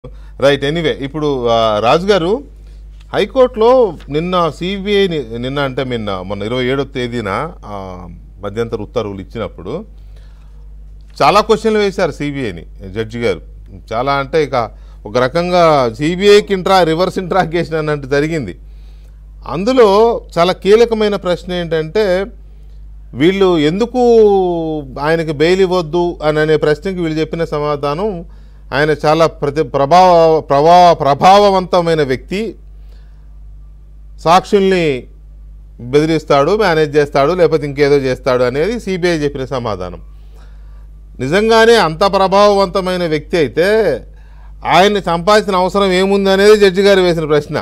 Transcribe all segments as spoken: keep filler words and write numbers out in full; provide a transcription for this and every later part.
Right. Anyway ఇప్పుడు రాజు గారు హైకోర్టులో నిన్న సిబిఐ నిన్న అంటే నిన్న మొన్న ఇరవై ఏడవ తేదీన మధ్యంతర ఉత్తర్వులు ఇచ్చినప్పుడు చాలా క్వశ్చన్లు వేశారు సిబిఐని జడ్జి గారు. చాలా అంటే ఇక ఒక రకంగా సిబిఐకి ఇంట్రా రివర్స్ ఇంట్రాగేషన్ అన్నట్టు జరిగింది. అందులో చాలా కీలకమైన ప్రశ్న ఏంటంటే వీళ్ళు ఎందుకు ఆయనకి బెయిల్ ఇవ్వద్దు అని అనే ప్రశ్నకి వీళ్ళు చెప్పిన సమాధానం, ఆయన చాలా ప్రతి ప్రభావ ప్రభావ ప్రభావవంతమైన వ్యక్తి, సాక్షుల్ని బెదిరిస్తాడు, మేనేజ్ చేస్తాడు, లేకపోతే ఇంకేదో చేస్తాడు అనేది సిబిఐ చెప్పిన సమాధానం. నిజంగానే అంత ప్రభావవంతమైన వ్యక్తి అయితే ఆయన్ని చంపాల్సిన అవసరం ఏముంది అనేది జడ్జి గారు వేసిన ప్రశ్న.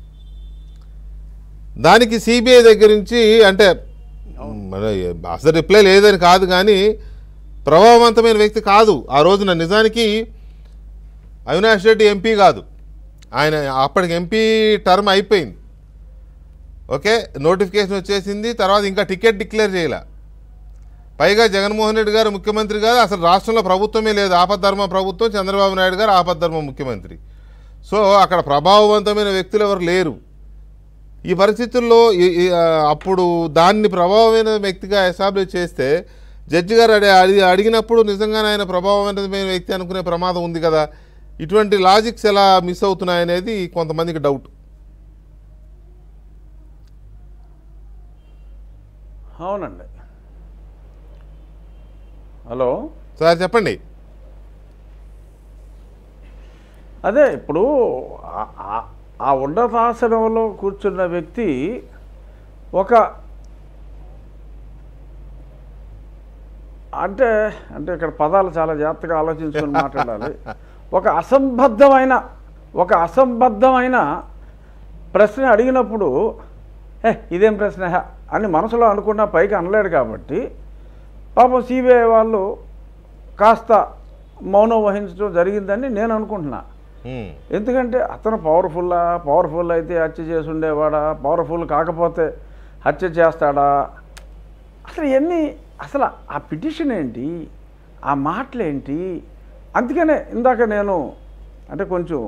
దానికి సిబిఐ దగ్గర నుంచి అంటే అసలు రిప్లై లేదని కాదు, కానీ ప్రభావవంతమైన వ్యక్తి కాదు ఆ రోజున. నిజానికి అవినాష్ రెడ్డి ఎంపీ కాదు, ఆయన అప్పటికి ఎంపీ టర్మ్ అయిపోయింది. ఓకే, నోటిఫికేషన్ వచ్చేసింది, తర్వాత ఇంకా టికెట్ డిక్లేర్ చేయలే. పైగా జగన్మోహన్ రెడ్డి గారు ముఖ్యమంత్రి గారు, అసలు రాష్ట్రంలో ప్రభుత్వమే లేదు, ఆపద్ధర్మ ప్రభుత్వం, చంద్రబాబు నాయుడు గారు ఆపద్ధర్మ ముఖ్యమంత్రి. సో అక్కడ ప్రభావవంతమైన వ్యక్తులు ఎవరు లేరు. ఈ పరిస్థితుల్లో అప్పుడు దాన్ని ప్రభావమైన వ్యక్తిగా ఎస్టాబ్లిష్ చేస్తే జడ్జి గారు అడి అడిగినప్పుడు నిజంగానే ఆయన ప్రభావవంతమైన వ్యక్తి అనుకునే ప్రమాదం ఉంది కదా. ఇటువంటి లాజిక్స్ ఎలా మిస్ అవుతున్నాయనేది కొంతమందికి డౌట్. అవునండి. హలో సార్ చెప్పండి. అదే ఇప్పుడు ఆ ఉన్నతాసనంలో కూర్చున్న వ్యక్తి ఒక అంటే అంటే ఇక్కడ పదాలు చాలా జాగ్రత్తగా ఆలోచించుకొని మాట్లాడాలి. ఒక అసంబద్ధమైన ఒక అసంబద్ధమైన ప్రశ్న అడిగినప్పుడు ఏ ఇదేం ప్రశ్న అని మనసులో అనుకున్న పైకి అనలేడు. కాబట్టి పాపం సిబిఐ వాళ్ళు కాస్త మౌనం వహించడం జరిగిందని నేను అనుకుంటున్నా. ఎందుకంటే అతను పవర్ఫుల్లా, పవర్ఫుల్ అయితే హత్య చేసి ఉండేవాడా, పవర్ఫుల్ కాకపోతే హత్య చేస్తాడా, అసలు ఇవన్నీ అసలు ఆ పిటిషన్ ఏంటి, ఆ మాటలేంటి. అందుకనే ఇందాక నేను అంటే కొంచెం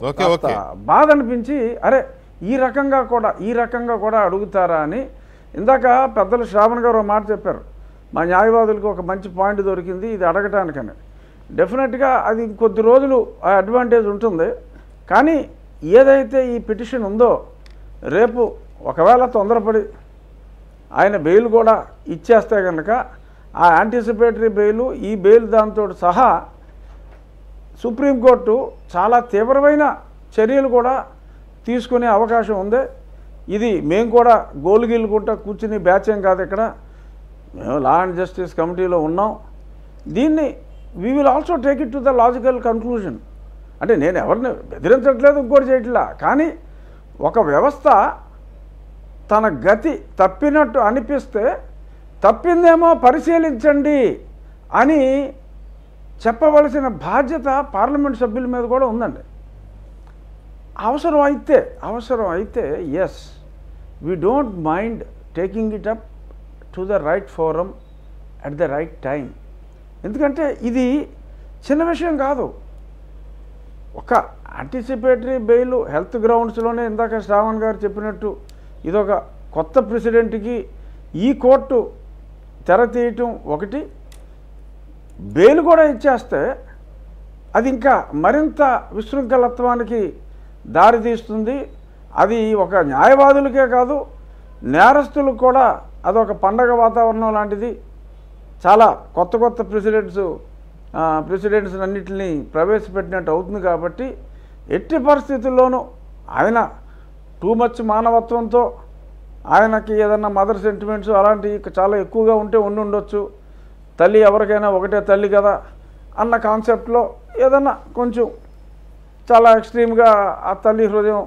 బాధ అనిపించి అరే ఈ రకంగా కూడా ఈ రకంగా కూడా అడుగుతారా అని. ఇందాక పెద్దలు శ్రావణ్ గారు ఒక మాట చెప్పారు, మా న్యాయవాదులకు ఒక మంచి పాయింట్ దొరికింది ఇది అడగటానికని. డెఫినెట్గా అది కొద్ది రోజులు ఆ అడ్వాంటేజ్ ఉంటుంది. కానీ ఏదైతే ఈ పిటిషన్ ఉందో రేపు ఒకవేళ తొందరపడి ఆయన బెయిల్ కూడా ఇచ్చేస్తే కనుక ఆ యాంటిసిపేటరీ బెయిల్ ఈ బెయిల్ దాంతో సహా సుప్రీంకోర్టు చాలా తీవ్రమైన చర్యలు కూడా తీసుకునే అవకాశం ఉంది. ఇది మేము కూడా గోలు గీలుకుంటా కూర్చుని బ్యాచ్ ఏం కాదు, ఇక్కడ మేము లా అండ్ జస్టిస్ కమిటీలో ఉన్నాం. దీన్ని we will also take it to the logical conclusion. అంటే నేను ఎవరిని బెదిరించట్లేదు, ఇంకోటి చేయట్లా. కానీ ఒక వ్యవస్థ తన గతి తప్పినట్టు అనిపిస్తే తప్పిందేమో పరిశీలించండి అని చెప్పవలసిన బాధ్యత పార్లమెంట్ సభ్యుల మీద కూడా ఉందండి. అవసరం అయితే అవసరం అయితే yes we don't mind taking it up to the right forum at the right time. ఎందుకంటే ఇది చిన్న విషయం కాదు. ఒక యాంటిసిపేటరీ బెయిల్ హెల్త్ గ్రౌండ్స్లోనే ఇందాక శ్రావణ్ గారు చెప్పినట్టు ఇదొక కొత్త ప్రెసిడెంట్కి ఈ కోర్టు తెర తీయటం ఒకటి, బెయిల్ కూడా ఇచ్చేస్తే అది ఇంకా మరింత విశృంఖలత్వానికి దారితీస్తుంది. అది ఒక న్యాయవాదులకే కాదు నేరస్తులకు కూడా అదొక పండగ వాతావరణం లాంటిది. చాలా కొత్త కొత్త ప్రెసిడెంట్స్ ప్రెసిడెంట్స్ అన్నింటినీ ప్రవేశపెట్టినట్టు అవుతుంది. కాబట్టి ఎట్టి పరిస్థితుల్లోనూ ఆయన టూ మచ్ మానవత్వంతో ఆయనకి ఏదన్నా మదర్ సెంటిమెంట్స్ అలాంటివి చాలా ఎక్కువగా ఉంటే ఉండి ఉండొచ్చు. తల్లి ఎవరికైనా ఒకటే తల్లి కదా అన్న కాన్సెప్ట్లో ఏదన్నా కొంచెం చాలా ఎక్స్ట్రీమ్గా ఆ తల్లి హృదయం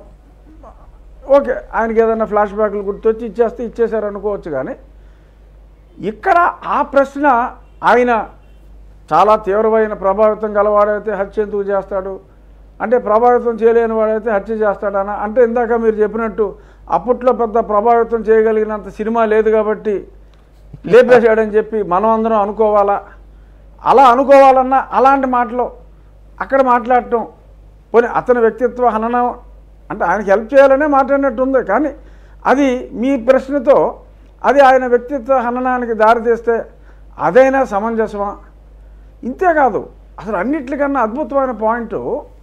ఓకే ఆయనకి ఏదైనా ఫ్లాష్ బ్యాక్లు గుర్తొచ్చి ఇచ్చేస్తే ఇచ్చేసారు అనుకోవచ్చు. కానీ ఇక్కడ ఆ ప్రశ్న ఆయన చాలా తీవ్రమైన ప్రభావితం గలవాడైతే హత్య ఎందుకు చేస్తాడు అంటే ప్రభావితం చేయలేని వాడైతే హత్య చేస్తాడనా అంటే ఇందాక మీరు చెప్పినట్టు అప్పట్లో పెద్ద ప్రభావితం చేయగలిగినంత సినిమా లేదు కాబట్టి లేపేశాడని చెప్పి మనం అందరం అనుకోవాలా? అలా అనుకోవాలన్నా అలాంటి మాటలు అక్కడ మాట్లాడటం పోనీ అతని వ్యక్తిత్వ హననం అంటే ఆయనకి హెల్ప్ చేయాలనే మాట్లాడినట్టుంది, కానీ అది మీ ప్రశ్నతో అది ఆయన వ్యక్తిత్వ హననానికి దారితీస్తే అదైనా సమంజసమా? ఇంతేకాదు అసలు అన్నిటికన్నా అద్భుతమైన పాయింట్